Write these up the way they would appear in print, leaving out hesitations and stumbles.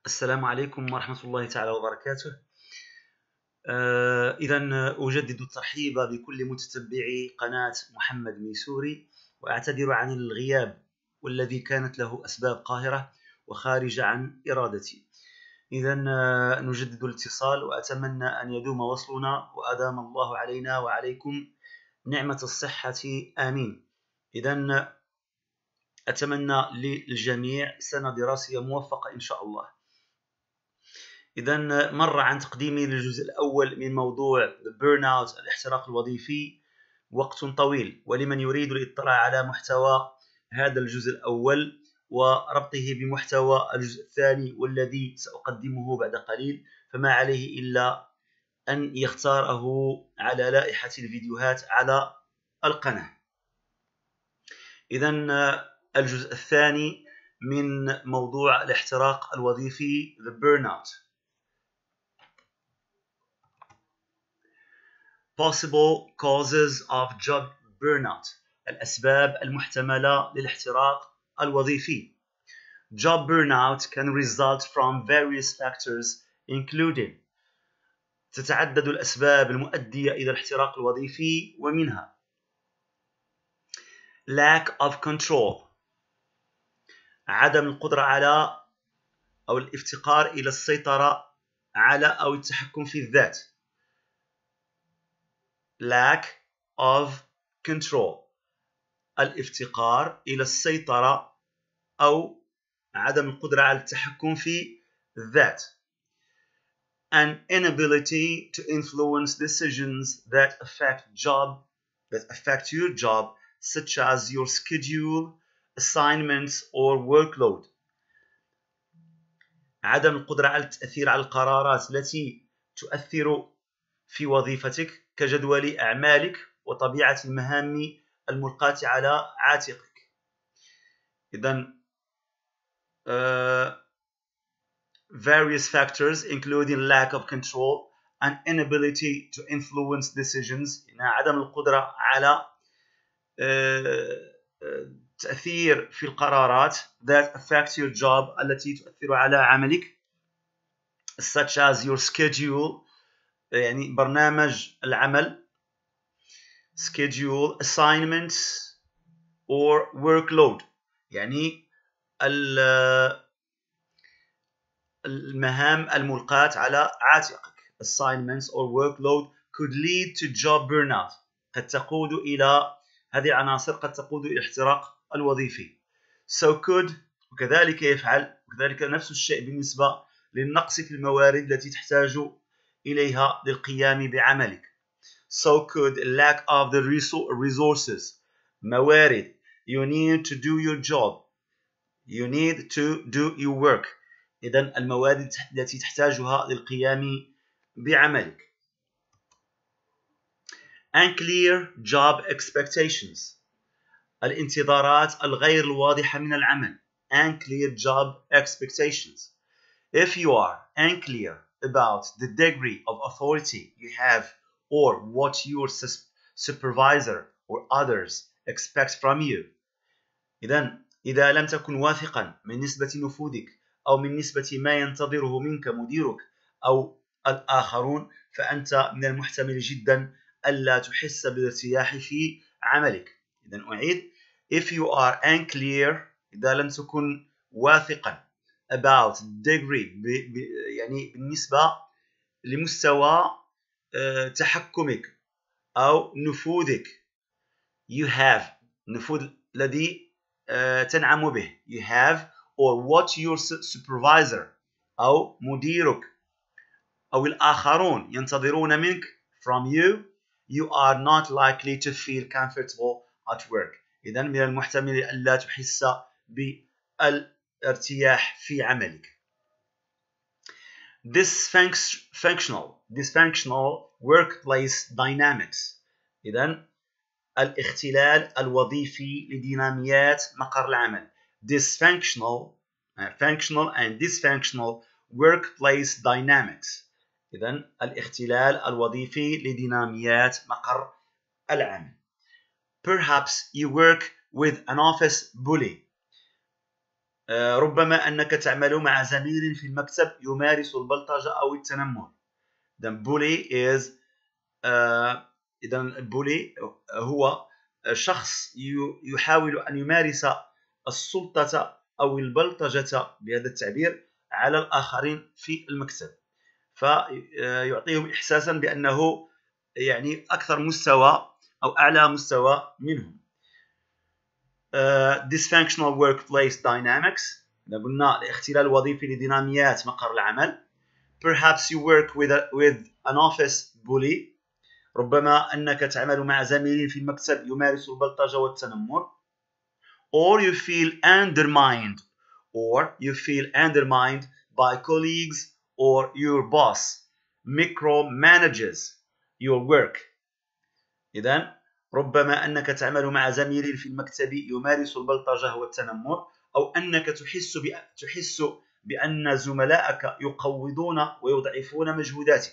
السلام عليكم ورحمة الله تعالى وبركاته. إذا أجدد الترحيب بكل متتبعي قناة محمد ميسوري، وأعتذر عن الغياب والذي كانت له أسباب قاهرة وخارجة عن إرادتي. إذا نجدد الاتصال، وأتمنى أن يدوم وصلنا وأدام الله علينا وعليكم نعمة الصحة آمين. إذا أتمنى للجميع سنة دراسية موفقة إن شاء الله. إذا مر عن تقديمي للجزء الأول من موضوع burn out الاحتراق الوظيفي وقت طويل، ولمن يريد الاطلاع على محتوى هذا الجزء الأول وربطه بمحتوى الجزء الثاني والذي سأقدمه بعد قليل، فما عليه إلا أن يختاره على لائحة الفيديوهات على القناة. إذا الجزء الثاني من موضوع الاحتراق الوظيفي the burnout. Possible causes of job burnout. الأسباب المحتملة للاحتراق الوظيفي. Job burnout can result from various factors including. تتعدد الأسباب المؤدية إلى الاحتراق الوظيفي، ومنها lack of control، عدم القدرة على أو الافتقار إلى السيطرة على أو التحكم في الذات. lack of control، الافتقار إلى السيطرة أو عدم القدرة على التحكم في الذات. An inability to influence decisions that affect your job, such as your schedule, assignments, or workload. عدم القدرة على التأثير على القرارات التي تؤثر في وظيفتك كجدول أعمالك وطبيعة المهام الملقاة على عاتقك. إذن various factors including lack of control and inability to influence decisions، عدم القدرة على تأثير في القرارات that affect your job التي تؤثر على عملك، such as your schedule يعني برنامج العمل، schedule, assignments or workload يعني المهام الملقاة على عاتقك. assignments or workload could lead to job burnout، قد تقود إلى هذه العناصر قد تقود إلى الاحتراق الوظيفي. so could، وكذلك يفعل، وكذلك نفس الشيء بالنسبة للنقص في الموارد التي تحتاج إليها للقيام بعملك. so could lack of the resources، موارد، you need to do your job، you need to do your work، إذن المواد التي تحتاجها للقيام بعملك. unclear job expectations، الانتظارات الغير الواضحة من العمل. unclear job expectations. if you are unclear about the degree of authority you have or what your supervisor or others expect from you. إذا لم تكن واثقا من نسبة نفوذك أو من نسبة ما ينتظره منك مديرك أو الآخرون، فأنت من المحتمل جدا ألا تحس بالارتياح في عملك. إذن أعيد، if you are unclear، إذا لم تكن واثقا about degree يعني بالنسبة لمستوى تحكمك أو نفوذك، you have نفوذ الذي تنعم به you have or what your supervisor أو مديرك أو الآخرون ينتظرون منك from you، you are not likely to feel comfortable at work. إذن من المحتمل ألا تحس بالارتياح في عملك. dysfunctional workplace dynamics، إذن الاختلال الوظيفي لديناميات مقر العمل. functional and dysfunctional workplace dynamics، إذن الاختلال الوظيفي لديناميات مقر العمل. perhaps you work with an office bully، ربما أنك تعمل مع زميل في المكتب يمارس البلطجة أو التنمر. إذن bully is إذن bully هو شخص يحاول أن يمارس السلطة أو البلطجة بهذا التعبير على الآخرين في المكتب، فيعطيهم إحساسا بأنه يعني أكثر مستوى أو أعلى مستوى منهم. dysfunctional workplace dynamics، قلنا الاختلال الوظيفي لديناميات مقر العمل. perhaps you work with an office bully، ربما أنك تعمل مع زميل في المكتب يمارس البلطجة والتنمر. or you feel undermined by colleagues or your boss micromanages your work. إذن ربما أنك تعمل مع زميل في المكتب يمارس البلطجة والتنمر، أو أنك تحس بأن زملائك يقوضون ويضعفون مجهوداتك،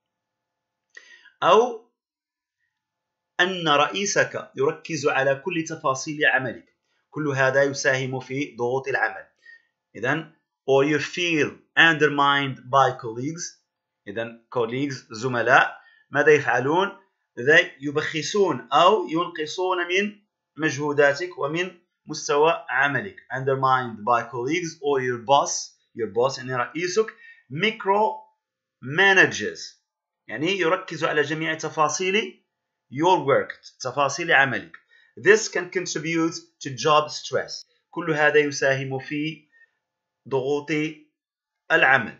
أو أن رئيسك يركز على كل تفاصيل عملك. كل هذا يساهم في ضغوط العمل. إذن or you feel undermined by colleagues. إذن colleagues زملاء ماذا يفعلون؟ يبخسون أو ينقصون من مجهوداتك ومن مستوى عملك. undermined by colleagues or your boss يعني رئيسك micromanages يعني يركز على جميع تفاصيل your work تفاصيل عملك. this can contribute to job stress. كل هذا يساهم في ضغوط العمل.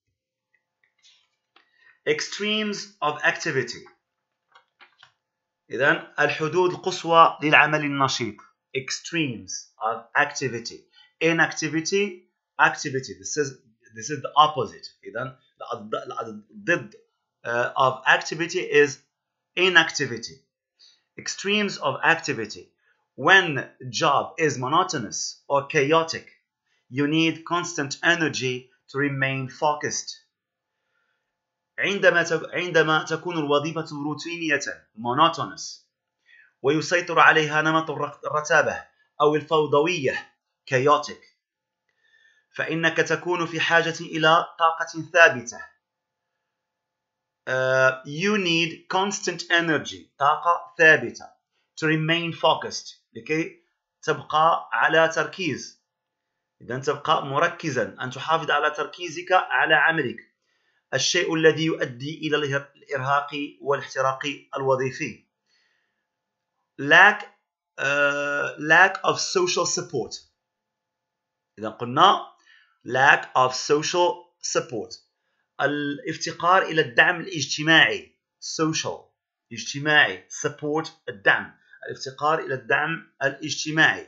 extremes of activity، إذن الحدود القصوى للعمل النشيط. extremes of activity. inactivity, activity. This is the opposite. إذن الضد of activity is inactivity. extremes of activity. when job is monotonous or chaotic, you need constant energy to remain focused. عندما تكون الوظيفة روتينية monotonous ويسيطر عليها نمط الرتابة أو الفوضوية chaotic، فإنك تكون في حاجة إلى طاقة ثابتة. you need constant energy طاقة ثابتة to remain focused لكي تبقى على تركيز. إذن تبقى مركزا، أن تحافظ على تركيزك على عملك، الشيء الذي يؤدي إلى الإرهاق والاحتراق الوظيفي. lack of social support. إذا قلنا lack of social support الافتقار إلى الدعم الاجتماعي. social اجتماعي، support الدعم، الافتقار إلى الدعم الاجتماعي.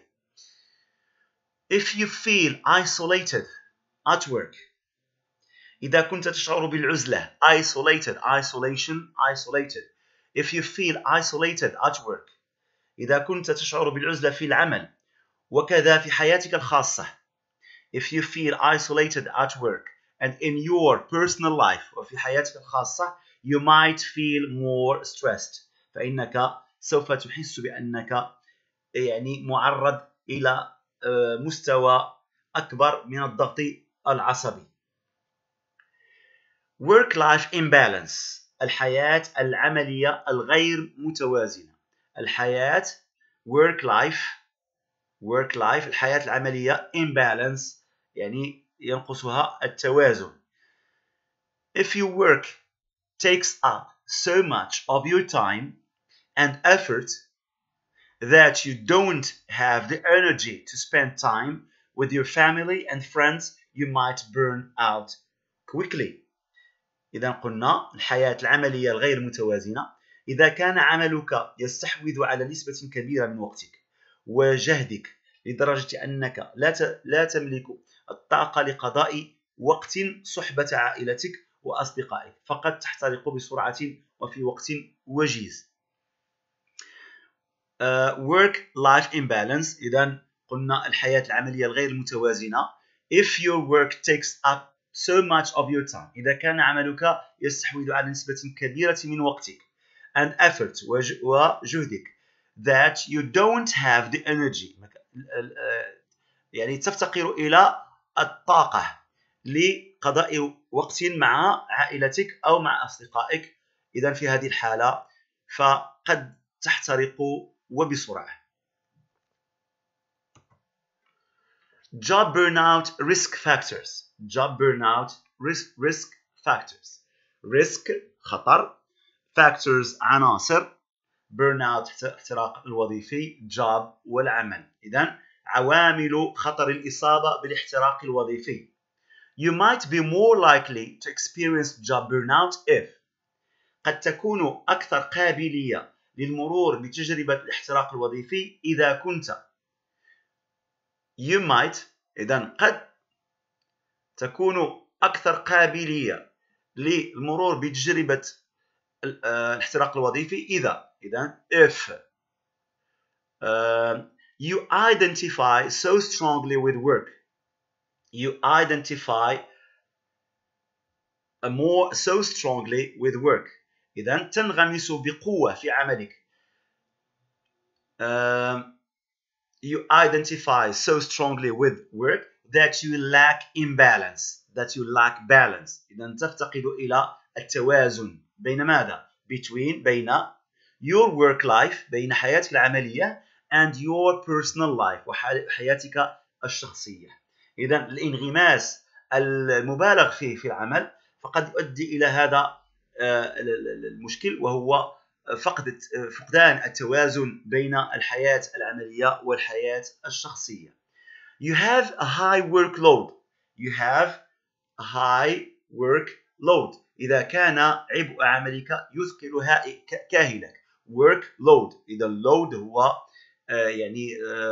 if you feel isolated at work، إذا كنت تشعر بالعزلة isolated isolated. if you feel isolated at work، إذا كنت تشعر بالعزلة في العمل وكذا في حياتك الخاصة. if you feel isolated at work and in your personal life، وفي حياتك الخاصة you might feel more stressed، فإنك سوف تحس بأنك يعني معرض إلى مستوى أكبر من الضغط العصبي. work-life imbalance الحياة العملية الغير متوازنة. الحياة work-life الحياة العملية imbalance يعني ينقصها التوازن. if your work takes up so much of your time and effort that you don't have the energy to spend time with your family and friends, you might burn out quickly. إذا قلنا الحياة العملية الغير متوازنة، إذا كان عملك يستحوذ على نسبة كبيرة من وقتك وجهدك لدرجة أنك لا تملك الطاقة لقضاء وقت صحبة عائلتك وأصدقائك، فقد تحترق بسرعة وفي وقت وجيز. work-life imbalance، إذا قلنا الحياة العملية الغير متوازنة. if your work takes up so much of your time، إذا كان عملك يستحوذ على نسبة كبيرة من وقتك and effort وجهدك that you don't have the energy يعني تفتقر إلى الطاقة لقضاء وقت مع عائلتك أو مع أصدقائك. إذا في هذه الحالة فقد تحترق وبسرعة. Job burnout risk factors. Job burnout risk factors. risk خطر، factors عناصر، burnout احتراق الوظيفي، job والعمل. إذن عوامل خطر الإصابة بالاحتراق الوظيفي. You might be more likely to experience job burnout if. قد تكون أكثر قابلية للمرور بتجربة الاحتراق الوظيفي إذا كنت. You might إذن قد تكون أكثر قابلية للمرور بتجربة الاحتراق الوظيفي إذا. إذن if you identify so strongly with work. You identify more so strongly with work. إذن تنغمس بقوة في عملك. You identify so strongly with work that you lack imbalance. That you lack balance. إذن تفتقد إلى التوازن بين ماذا؟ بين your work life، بين حياتك العملية and your personal life، وحياتك الشخصية. إذن الانغماس المبالغ فيه في العمل فقد يؤدي إلى هذا المشكل، وهو فقدان التوازن بين الحياة العملية والحياة الشخصية. You have a high workload. You have a high workload. إذا كان عبء عملك يثقل كاهلك. workload. إذا load هو يعني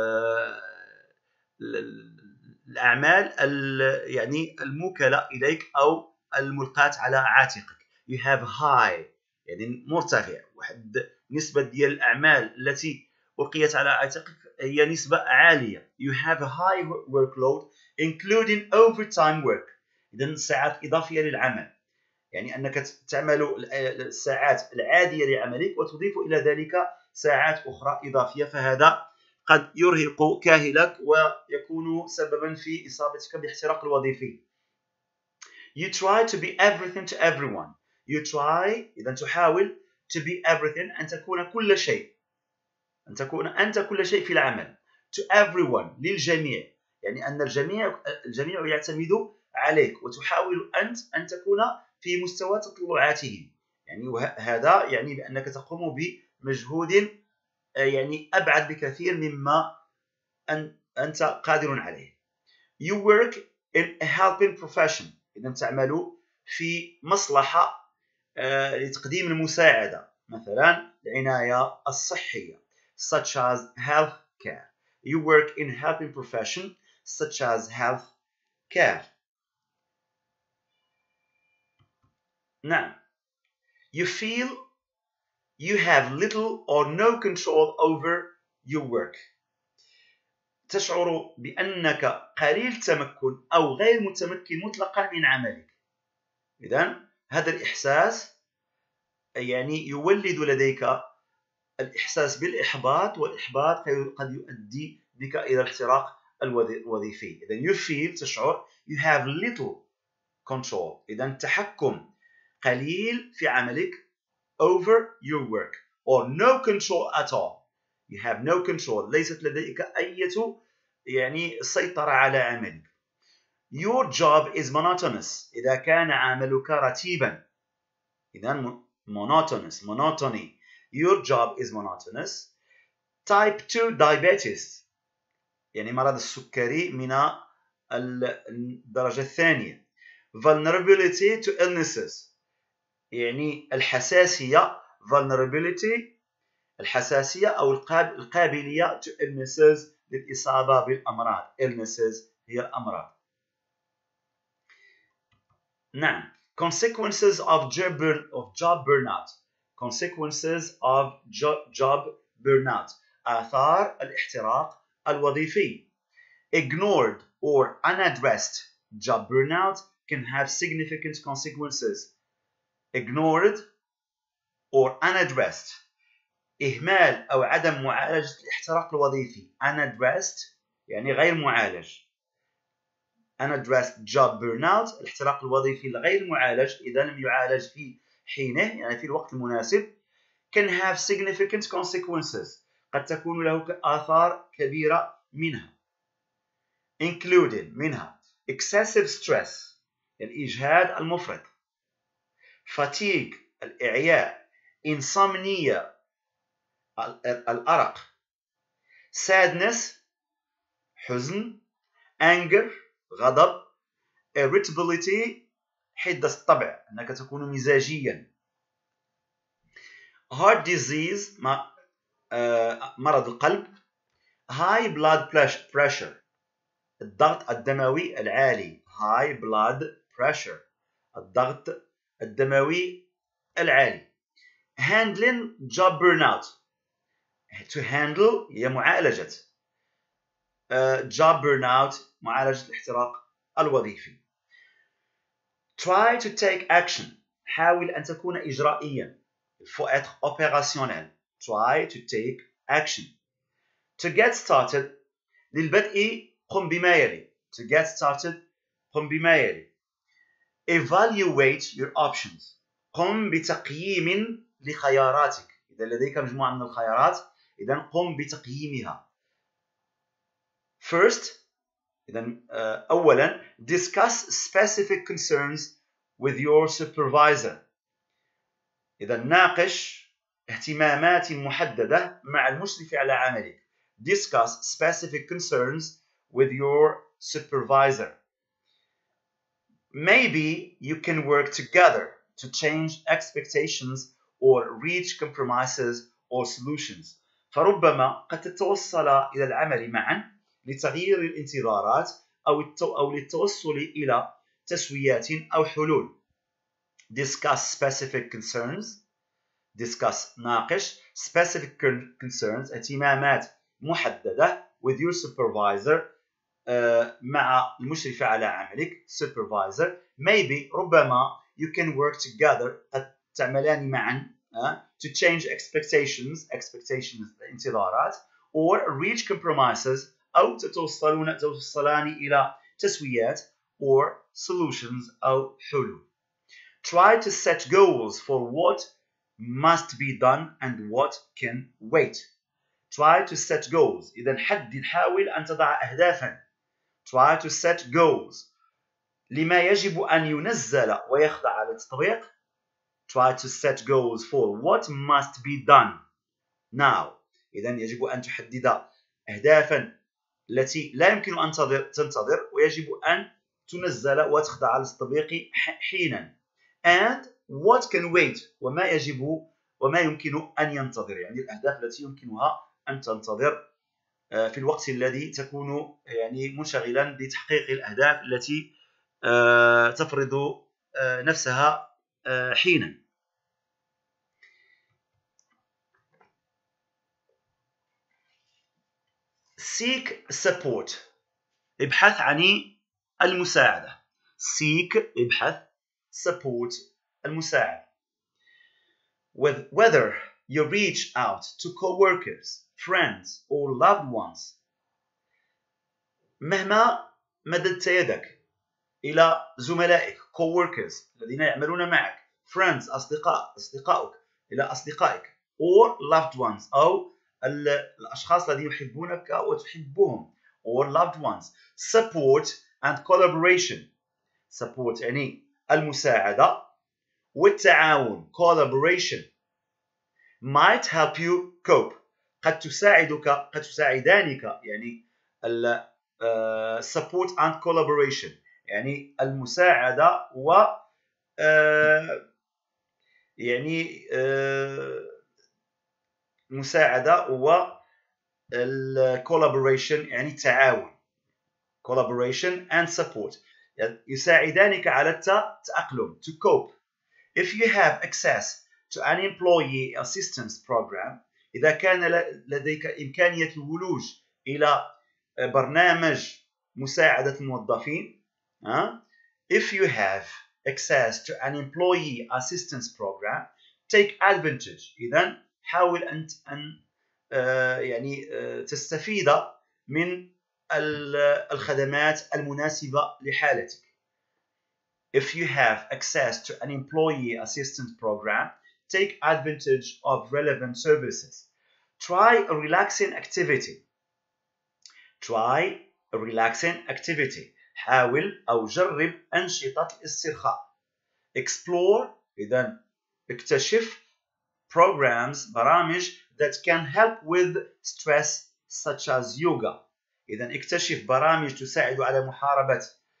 الأعمال يعني الموكلة إليك أو الملقاة على عاتقك. You have high يعني مرتفع، واحد نسبة ديال الأعمال التي ألقيت على عاتقك هي نسبة عالية. You have a high workload including overtime work. إذن ساعات إضافية للعمل، يعني أنك تعمل الساعات العادية لعملك وتضيف إلى ذلك ساعات أخرى إضافية، فهذا قد يرهق كاهلك ويكون سببا في إصابتك بالاحتراق الوظيفي. You try to be everything to everyone. You try إذا تحاول to be everything أن تكون كل شيء، أن تكون أنت كل شيء في العمل. To everyone للجميع، يعني أن الجميع يعتمد عليك، وتحاول أنت أن تكون في مستوى تطلعاتهم، يعني هذا يعني بأنك تقوم بمجهود يعني أبعد بكثير مما أنت قادر عليه. You work in a helping profession. إذا تعمل في مصلحة لتقديم المساعدة، مثلا العناية الصحية such as health care. You work in helping profession such as health care. نعم. You feel you have little or no control over your work. تشعر بأنك قليل التمكن أو غير متمكن مطلقا من عملك. إذن هذا الإحساس يعني يولد لديك الإحساس بالإحباط، والإحباط قد يؤدي بك إلى الاحتراق الوظيفي. إذن you feel تشعر you have little control. إذن تحكم قليل في عملك over your work or no control at all. You have no control. ليست لديك أي يعني سيطرة على عملك. Your job is monotonous. إذا كان عملك رتيبا. إذن monotonous monotony. Your job is monotonous. Type 2 diabetes يعني مرض السكري من الدرجة الثانية. Vulnerability to illnesses يعني الحساسية. Vulnerability الحساسية أو القابلية to illnesses للإصابة بالأمراض. illnesses هي الأمراض. نعم. consequences of job burnout. consequences of job burnout. آثار الاحتراق الوظيفي. Ignored or unaddressed job burnout can have significant consequences. Ignored or unaddressed إهمال أو عدم معالجة الاحتراق الوظيفي. unaddressed يعني غير معالج. unaddressed job burnout الاحتراق الوظيفي الغير معالج إذا لم يعالج في حينه يعني في الوقت المناسب can have significant consequences قد تكون له آثار كبيرة منها excessive stress الإجهاد المفرط fatigue الإعياء insomnia الأرق sadness حزن anger غضب irritability حدة الطبع أنك تكون مزاجيا heart disease مرض القلب high blood pressure الضغط الدموي العالي high blood pressure الضغط الدموي العالي handling job burnout to handle هي معالجة job burnout معالجة الاحتراق الوظيفي try to take action حاول أن تكون إجرائيا faut être opérationnel try to take action to get started للبدء قم بما يلي to get started قم بما يلي evaluate your options قم بتقييم لخياراتك إذا لديك مجموعة من الخيارات إذا قم بتقييمها first إذا أولا discuss specific concerns with your supervisor إذا ناقش اهتمامات محددة مع المشرف على عملك discuss specific concerns with your supervisor maybe you can work together to change expectations or reach compromises or solutions فربما قد تتوصل إلى العمل معا لتغيير الانتظارات أو للتوصل إلى تسويات أو حلول discuss specific concerns discuss ناقش specific concerns اهتمامات محددة with your supervisor مع المشرف على عملك supervisor maybe ربما you can work together قد تعملان معا to change expectations انتظارات or reach compromises أو توصلان إلى تسويات or solutions أو حلول try to set goals for what must be done and what can wait try to set goals إذا حاول أن تضع أهدافا try to set goals لما يجب أن ينزل ويخضع للتطبيق try to set goals for what must be done now إذا يجب أن تحدد أهدافا التي لا يمكن أن تنتظر ويجب أن تنزل وتخضع للتطبيق حينا and what can wait وما يمكن أن ينتظر يعني الأهداف التي يمكنها أن تنتظر في الوقت الذي تكون يعني منشغلا بتحقيق الأهداف التي تفرض نفسها حينا seek support ابحث عن المساعدة seek ابحث support المساعدة whether you reach out to co-workers friends or loved ones مهما مددت يدك إلى زملائك co-workers الذين يعملون معك friends أصدقائك إلى أصدقائك or loved ones أو الأشخاص الذين يحبونك وتحبهم or loved ones support and collaboration support يعني المساعدة والتعاون collaboration might help you cope قد تساعدانك يعني support and collaboration يعني المساعدة و يعني مساعدة و collaboration يعني التعاون collaboration and support يساعدانك على التأقلم to cope if you have access to an employee assistance program إذا كان لديك إمكانية الولوج إلى برنامج مساعدة الموظفين if you have access to an employee assistance program take advantage إذن حاول أن يعني تستفيد من الخدمات المناسبة لحالتك. If you have access to an employee assistance program, take advantage of relevant services. Try a relaxing activity. Try a relaxing activity. حاول أو جرب أنشطة الاسترخاء. Explore إذن اكتشف programs برامج that can help with stress such as yoga. إذن اكتشف برامج تساعد على محاربة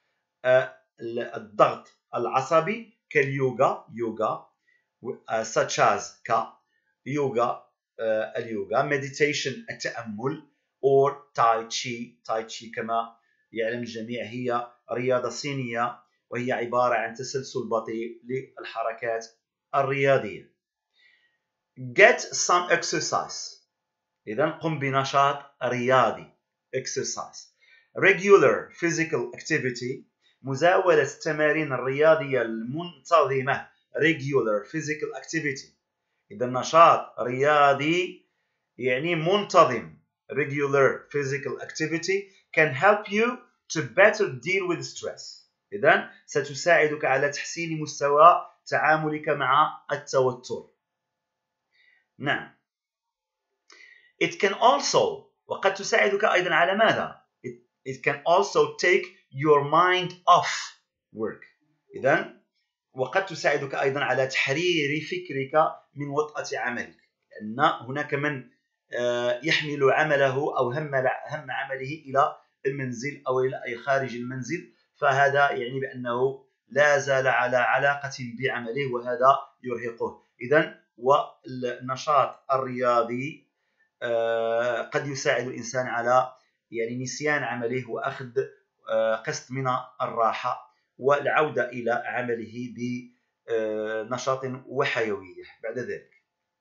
الضغط العصبي كاليوغا such as يوغا اليوغا meditation التأمل or tai chi كما يعلم الجميع هي رياضة صينية وهي عبارة عن تسلسل بطيء للحركات الرياضية. Get some exercise. إذن قم بنشاط رياضي exercise. Regular physical activity مزاولة التمارين الرياضية المنتظمة regular physical activity. إذا نشاط رياضي يعني منتظم regular physical activity can help you to better deal with stress. إذا ستساعدك على تحسين مستوى تعاملك مع التوتر. نعم. It can also وقد تساعدك أيضا على ماذا؟ It can also take your mind off work. إذن وقد تساعدك أيضا على تحرير فكرك من وطأة عملك، لأن هناك من يحمل عمله أو هم عمله إلى المنزل أو إلى خارج المنزل، فهذا يعني بأنه لا زال على علاقة بعمله وهذا يرهقه. إذن والنشاط الرياضي قد يساعد الإنسان على يعني نسيان عمله وأخذ قسط من الراحة والعودة إلى عمله بنشاط وحيوية بعد ذلك.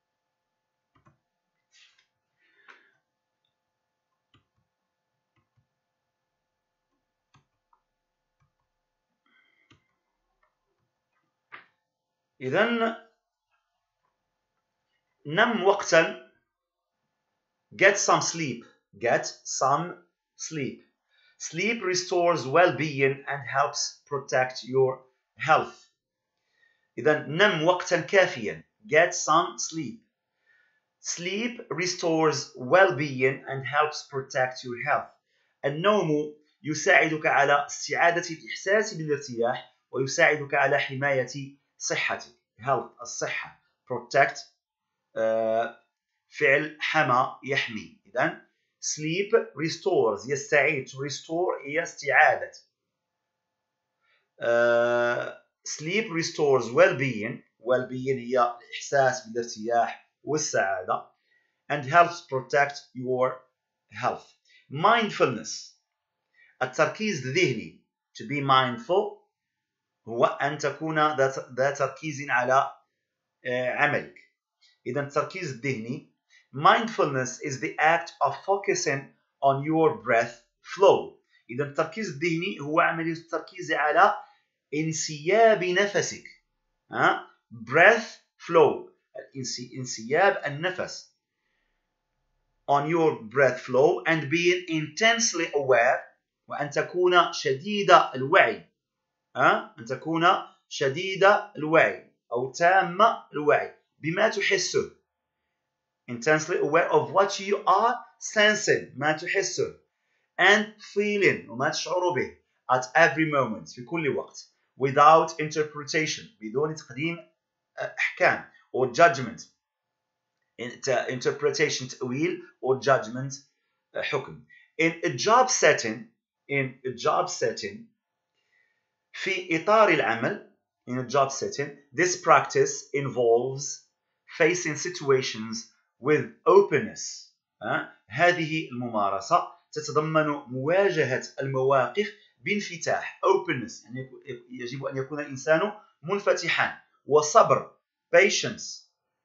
إذن نم وقتا. Get some sleep. Get some sleep. Sleep restores well-being and helps protect your health. إذن نم وقتا كافيا. Get some sleep. Sleep restores well-being and helps protect your health. النوم يساعدك على استعادة الإحساس بالارتياح ويساعدك على حماية صحتك. Health الصحة. Protect فعل حمى يحمي. إذن sleep restores يستعيد. To restore هي استعادة. Sleep restores well-being. Well-being هي الإحساس بالارتياح والسعادة. And helps protect your health. Mindfulness التركيز الذهني. To be mindful هو أن تكون ذات تركيز على عملك. إذا التركيز الذهني. Mindfulness is the act of focusing on your breath flow. إذا التركيز الذهني هو عملية التركيز على انسياب نفسك. breath flow انسياب النفس. On your breath flow and being intensely aware وأن تكون شديد الوعي. أن تكون شديد الوعي أو تام الوعي بما تحسه. Intensely aware of what you are sensing ما تحسه and feeling وما تشعر به at every moment في كل وقت without interpretation بدون تقديم أحكام or judgment. Interpretation تأويل or judgment حكم. In a job setting في إطار العمل in a job setting this practice involves facing situations with openness. هذه الممارسة تتضمن مواجهة المواقف بانفتاح. openness يعني يجب أن يكون الإنسان منفتحا. وصبر patience.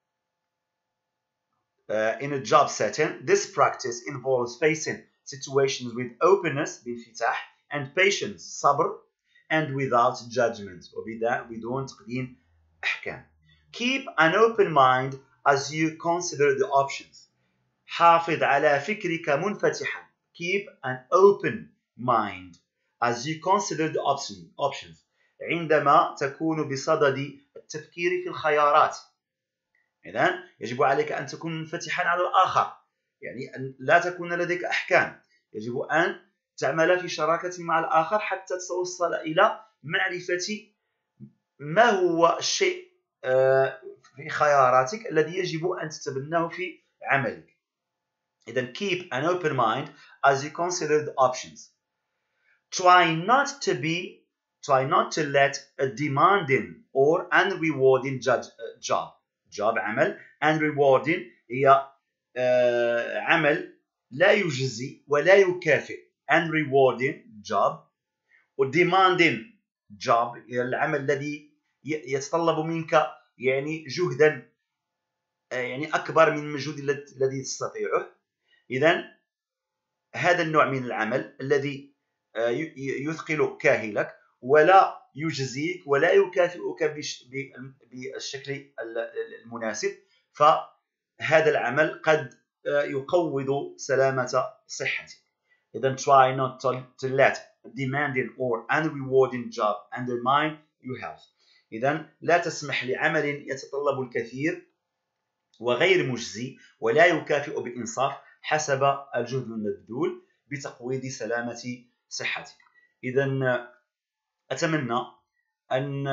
In a job setting this practice involves facing situations with openness بانفتاح and patience صبر and without judgment وبدون تقديم أحكام. Keep an open mind as you consider the options. حافظ على فكرك منفتحا. keep an open mind as you consider the options. عندما تكون بصدد التفكير في الخيارات. إذن يجب عليك أن تكون منفتحا على الآخر، يعني أن لا تكون لديك أحكام، يجب أن تعمل في شراكة مع الآخر حتى توصل إلى معرفة ما هو الشيء في خياراتك الذي يجب أن تتبناه في عملك. إذن keep an open mind as you consider the options. Try not to let a demanding or unrewarding job عمل unrewarding هي عمل لا يجزي ولا يكافئ. unrewarding job و demanding job هي العمل الذي يتطلب منك يعني جهدا يعني أكبر من المجهود الذي تستطيعه. إذن هذا النوع من العمل الذي يثقل كاهلك ولا يجزيك ولا يكافئك بالشكل المناسب، فهذا العمل قد يقوض سلامة صحتك. إذن try not to let a demanding or unrewarding job undermine your health. إذن لا تسمح لعمل يتطلب الكثير وغير مجزي ولا يكافئ بإنصاف حسب الجهد المبذول بتقويض سلامة صحتك. إذن أتمنى أن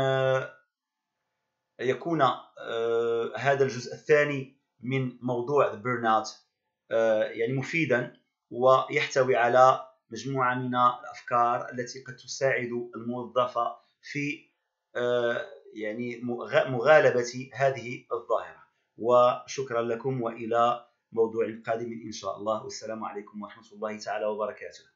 يكون هذا الجزء الثاني من موضوع the burnout يعني مفيدا ويحتوي على مجموعة من الأفكار التي قد تساعد الموظف في يعني مغالبة هذه الظاهرة. وشكرا لكم وإلى موضوع قادم إن شاء الله، والسلام عليكم ورحمة الله تعالى وبركاته.